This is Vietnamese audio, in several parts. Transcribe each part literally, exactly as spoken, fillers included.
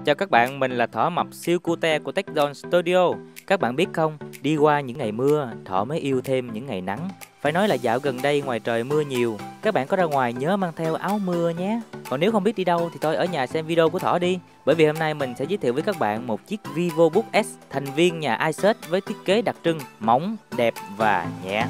Chào các bạn, mình là Thỏ Mập siêu cute của TechZone Studio. Các bạn biết không, đi qua những ngày mưa, Thỏ mới yêu thêm những ngày nắng. Phải nói là dạo gần đây ngoài trời mưa nhiều, các bạn có ra ngoài nhớ mang theo áo mưa nhé. Còn nếu không biết đi đâu thì thôi ở nhà xem video của Thỏ đi. Bởi vì hôm nay mình sẽ giới thiệu với các bạn một chiếc VivoBook S thành viên nhà Asus với thiết kế đặc trưng, mỏng, đẹp và nhẹ.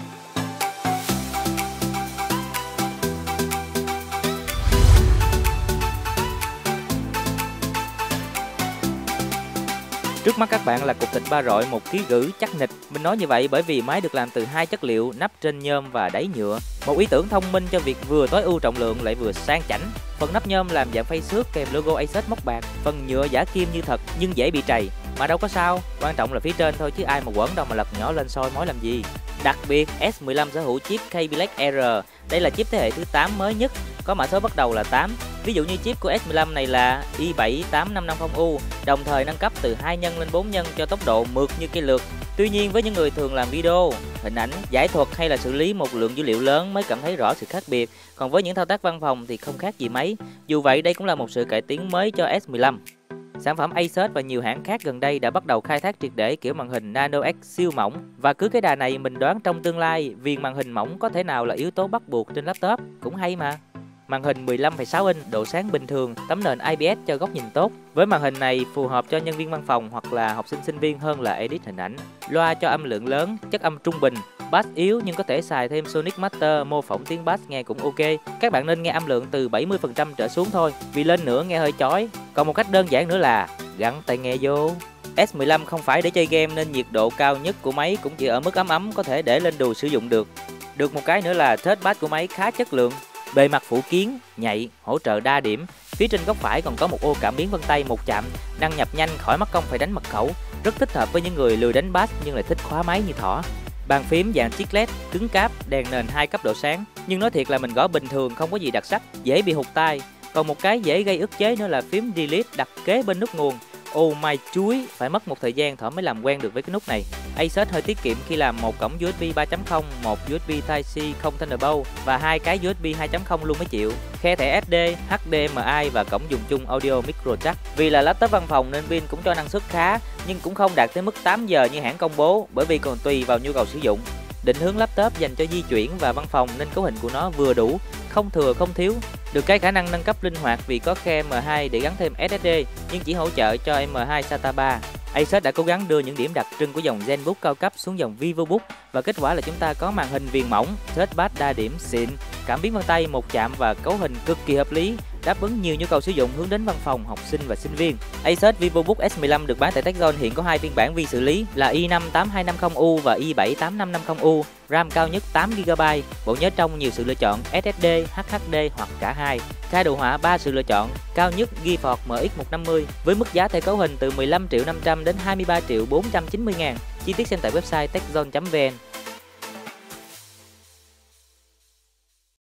Trước mắt các bạn là cục thịt ba rọi một ký rưỡi chắc nịch. Mình nói như vậy bởi vì máy được làm từ hai chất liệu, nắp trên nhôm và đáy nhựa. Một ý tưởng thông minh cho việc vừa tối ưu trọng lượng lại vừa sang chảnh. Phần nắp nhôm làm dạng phay xước kèm logo Asus móc bạc. Phần nhựa giả kim như thật nhưng dễ bị trầy. Mà đâu có sao, quan trọng là phía trên thôi chứ ai mà quẩn đâu mà lật nhỏ lên soi mói làm gì. Đặc biệt S mười lăm sở hữu chip Kaby Lake R. Đây là chip thế hệ thứ tám mới nhất, có mã số bắt đầu là tám. Ví dụ như chip của S mười lăm này là i bảy tám năm năm không U, đồng thời nâng cấp từ hai nhân lên bốn nhân cho tốc độ mượt như cây lược. Tuy nhiên với những người thường làm video, hình ảnh, giải thuật hay là xử lý một lượng dữ liệu lớn mới cảm thấy rõ sự khác biệt, còn với những thao tác văn phòng thì không khác gì mấy. Dù vậy đây cũng là một sự cải tiến mới cho S mười lăm. Sản phẩm Asus và nhiều hãng khác gần đây đã bắt đầu khai thác triệt để kiểu màn hình Nano X siêu mỏng, và cứ cái đà này mình đoán trong tương lai viền màn hình mỏng có thể nào là yếu tố bắt buộc trên laptop, cũng hay mà. Màn hình mười lăm phẩy sáu inch, độ sáng bình thường, tấm nền I P S cho góc nhìn tốt. Với màn hình này phù hợp cho nhân viên văn phòng hoặc là học sinh sinh viên hơn là edit hình ảnh. Loa cho âm lượng lớn, chất âm trung bình, bass yếu nhưng có thể xài thêm Sonic Master mô phỏng tiếng bass nghe cũng ok. Các bạn nên nghe âm lượng từ bảy mươi phần trăm trở xuống thôi, vì lên nữa nghe hơi chói. Còn một cách đơn giản nữa là gắn tai nghe vô. S mười lăm không phải để chơi game nên nhiệt độ cao nhất của máy cũng chỉ ở mức ấm ấm có thể để lên đùi sử dụng được. Được một cái nữa là touchpad của máy khá chất lượng. Bề mặt phủ kiến, nhạy, hỗ trợ đa điểm. Phía trên góc phải còn có một ô cảm biến vân tay một chạm, đăng nhập nhanh khỏi mất công phải đánh mật khẩu. Rất thích hợp với những người lười đánh bass nhưng lại thích khóa máy như Thỏ. Bàn phím dạng chiclet, cứng cáp, đèn nền hai cấp độ sáng. Nhưng nói thiệt là mình gõ bình thường không có gì đặc sắc, dễ bị hụt tay. Còn một cái dễ gây ức chế nữa là phím delete đặt kế bên nút nguồn. Oh my chuối, phải mất một thời gian Thỏ mới làm quen được với cái nút này. Asus hơi tiết kiệm khi làm một cổng u ét bê ba chấm không, một u ét bê Type-C không Thunderbolt và hai cái u ét bê hai chấm không luôn mới chịu. Khe thẻ ét đê, hát đê em i và cổng dùng chung audio micro jack. Vì là laptop văn phòng nên pin cũng cho năng suất khá, nhưng cũng không đạt tới mức tám giờ như hãng công bố, bởi vì còn tùy vào nhu cầu sử dụng. Định hướng laptop dành cho di chuyển và văn phòng nên cấu hình của nó vừa đủ, không thừa không thiếu. Được cái khả năng nâng cấp linh hoạt vì có khe M hai để gắn thêm ét ét đê nhưng chỉ hỗ trợ cho M hai SATA ba. Asus đã cố gắng đưa những điểm đặc trưng của dòng ZenBook cao cấp xuống dòng VivoBook và kết quả là chúng ta có màn hình viền mỏng, touchpad đa điểm xịn, cảm biến vân tay một chạm và cấu hình cực kỳ hợp lý, đáp ứng nhiều nhu cầu sử dụng hướng đến văn phòng, học sinh và sinh viên. Asus VivoBook S mười lăm được bán tại TechZone hiện có hai phiên bản vi xử lý là i năm tám hai năm không U và i bảy tám năm năm không U, RAM cao nhất tám gi ga bai, bộ nhớ trong nhiều sự lựa chọn ét ét đê, hát hát đê hoặc cả hai. Khai đồ họa ba sự lựa chọn, cao nhất GeForce M X một trăm năm mươi với mức giá theo cấu hình từ mười lăm triệu năm trăm đến hai mươi ba triệu bốn trăm chín mươi ngàn. Chi tiết xem tại website techzone chấm vn.